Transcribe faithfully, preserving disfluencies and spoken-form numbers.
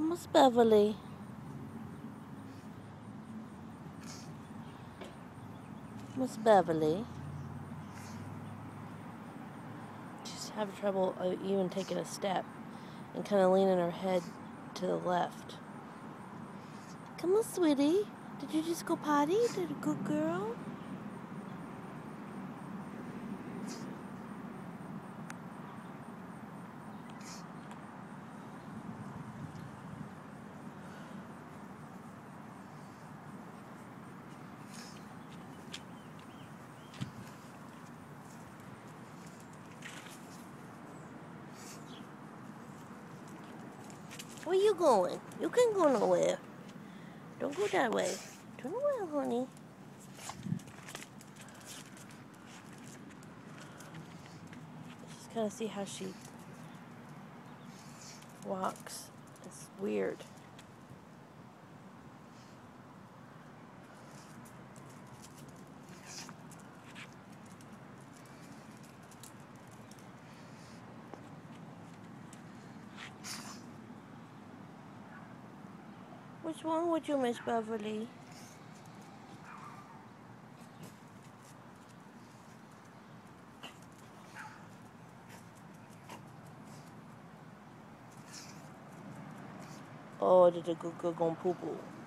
Miss Beverly. Miss Beverly. She's having trouble uh, even taking a step and kind of leaning her head to the left. Come on, sweetie. Did you just go potty? Did a good girl? Where you going? You can't go nowhere. Don't go that way. Turn around, honey. Just kind of see how she walks. It's weird. What's wrong with you, Miss Beverly? Oh, did the good girl gonna poo poo?